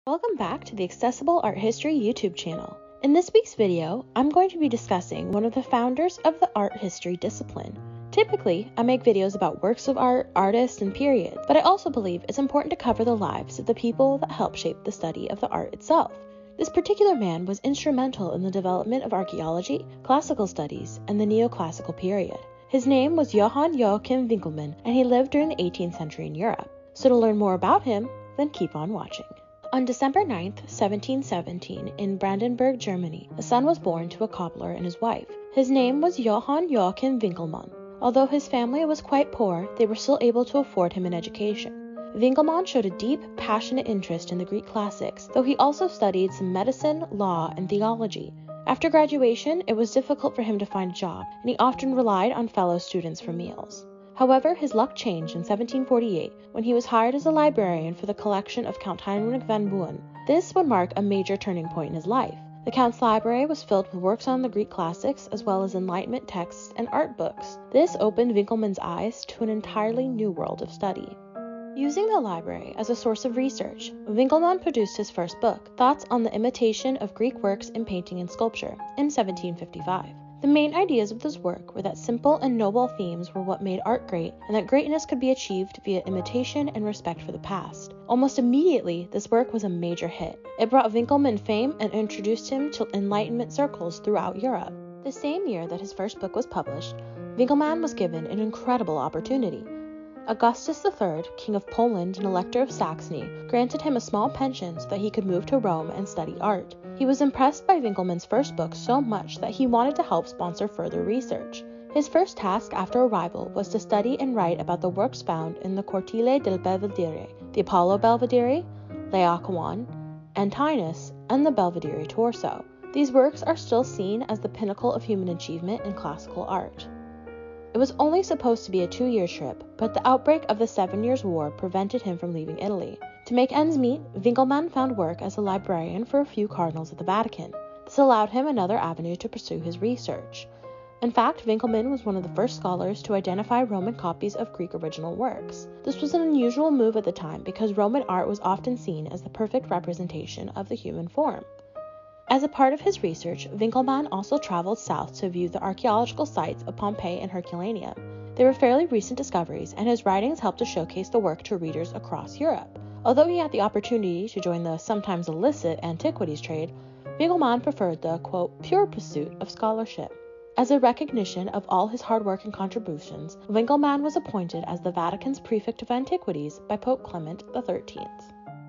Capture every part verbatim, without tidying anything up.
Welcome back to the Accessible Art History YouTube channel. In this week's video, I'm going to be discussing one of the founders of the art history discipline. Typically, I make videos about works of art, artists, and periods, but I also believe it's important to cover the lives of the people that help shape the study of the art itself. This particular man was instrumental in the development of archaeology, classical studies, and the neoclassical period. His name was Johann Joachim Winckelmann, and he lived during the eighteenth century in Europe. So to learn more about him, then keep on watching. On December ninth, seventeen seventeen, in Brandenburg, Germany, a son was born to a cobbler and his wife. His name was Johann Joachim Winckelmann. Although his family was quite poor, they were still able to afford him an education. Winckelmann showed a deep, passionate interest in the Greek classics, though he also studied some medicine, law, and theology. After graduation, it was difficult for him to find a job, and he often relied on fellow students for meals. However, his luck changed in seventeen forty-eight when he was hired as a librarian for the collection of Count Heinrich van Buren. This would mark a major turning point in his life. The Count's library was filled with works on the Greek classics as well as Enlightenment texts and art books. This opened Winckelmann's eyes to an entirely new world of study. Using the library as a source of research, Winckelmann produced his first book, Thoughts on the Imitation of Greek Works in Painting and Sculpture, in seventeen fifty-five. The main ideas of this work were that simple and noble themes were what made art great, and that greatness could be achieved via imitation and respect for the past. Almost immediately, this work was a major hit. It brought Winckelmann fame and introduced him to Enlightenment circles throughout Europe. The same year that his first book was published, Winckelmann was given an incredible opportunity. Augustus the Third, King of Poland and Elector of Saxony, granted him a small pension so that he could move to Rome and study art. He was impressed by Winckelmann's first book so much that he wanted to help sponsor further research. His first task after arrival was to study and write about the works found in the Cortile del Belvedere, the Apollo Belvedere, Laocoon, Antinous, and the Belvedere Torso. These works are still seen as the pinnacle of human achievement in classical art. It was only supposed to be a two-year trip, but the outbreak of the Seven Years' War prevented him from leaving Italy. To make ends meet, Winckelmann found work as a librarian for a few cardinals at the Vatican. This allowed him another avenue to pursue his research. In fact, Winckelmann was one of the first scholars to identify Roman copies of Greek original works. This was an unusual move at the time because Roman art was often seen as the perfect representation of the human form. As a part of his research, Winckelmann also traveled south to view the archaeological sites of Pompeii and Herculaneum. They were fairly recent discoveries, and his writings helped to showcase the work to readers across Europe. Although he had the opportunity to join the sometimes illicit antiquities trade, Winckelmann preferred the, quote, pure pursuit of scholarship. As a recognition of all his hard work and contributions, Winckelmann was appointed as the Vatican's prefect of antiquities by Pope Clement the thirteenth.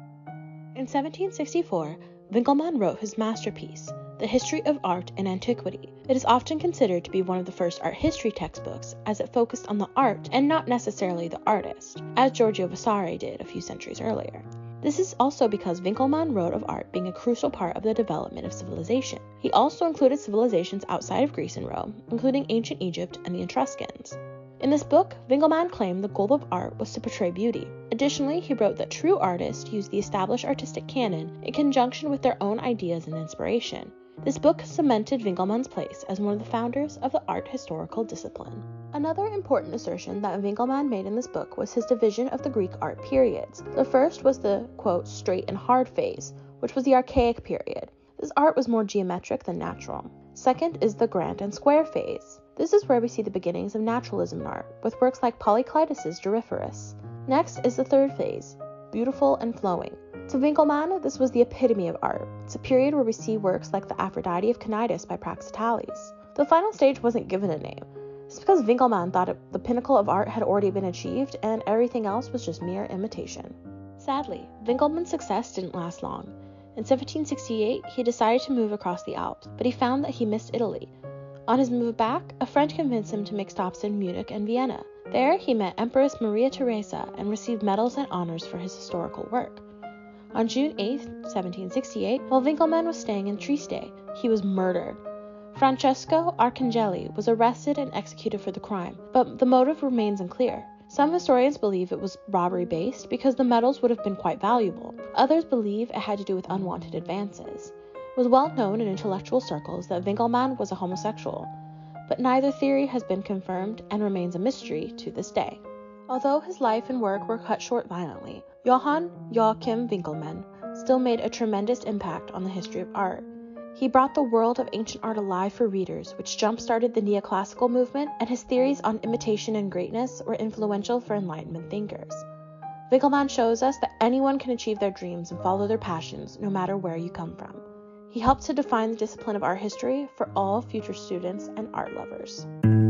In seventeen sixty-four, Winckelmann wrote his masterpiece, The History of Art and Antiquity. It is often considered to be one of the first art history textbooks, as it focused on the art and not necessarily the artist, as Giorgio Vasari did a few centuries earlier. This is also because Winckelmann wrote of art being a crucial part of the development of civilization. He also included civilizations outside of Greece and Rome, including ancient Egypt and the Etruscans. In this book, Winckelmann claimed the goal of art was to portray beauty. Additionally, he wrote that true artists use the established artistic canon in conjunction with their own ideas and inspiration. This book cemented Winckelmann's place as one of the founders of the art historical discipline. Another important assertion that Winckelmann made in this book was his division of the Greek art periods. The first was the, quote, straight and hard phase, which was the archaic period. This art was more geometric than natural. Second is the grand and square phase. This is where we see the beginnings of naturalism in art, with works like Polyclitus' Doryphorus. Next is the third phase, beautiful and flowing. To Winckelmann, this was the epitome of art. It's a period where we see works like the Aphrodite of Cnidus by Praxiteles. The final stage wasn't given a name. It's because Winckelmann thought it, the pinnacle of art had already been achieved and everything else was just mere imitation. Sadly, Winckelmann's success didn't last long. In seventeen sixty-eight, he decided to move across the Alps, but he found that he missed Italy. On his move back, a friend convinced him to make stops in Munich and Vienna. There, he met Empress Maria Theresa and received medals and honors for his historical work. On June eighth, seventeen sixty-eight, while Winckelmann was staying in Trieste, he was murdered. Francesco Arcangeli was arrested and executed for the crime, but the motive remains unclear. Some historians believe it was robbery-based because the medals would have been quite valuable. Others believe it had to do with unwanted advances. It was well known in intellectual circles that Winckelmann was a homosexual, but neither theory has been confirmed and remains a mystery to this day. Although his life and work were cut short violently, Johann Joachim Winckelmann still made a tremendous impact on the history of art. He brought the world of ancient art alive for readers, which jump-started the neoclassical movement, and his theories on imitation and greatness were influential for Enlightenment thinkers. Winkelmann shows us that anyone can achieve their dreams and follow their passions, no matter where you come from. He helped to define the discipline of art history for all future students and art lovers.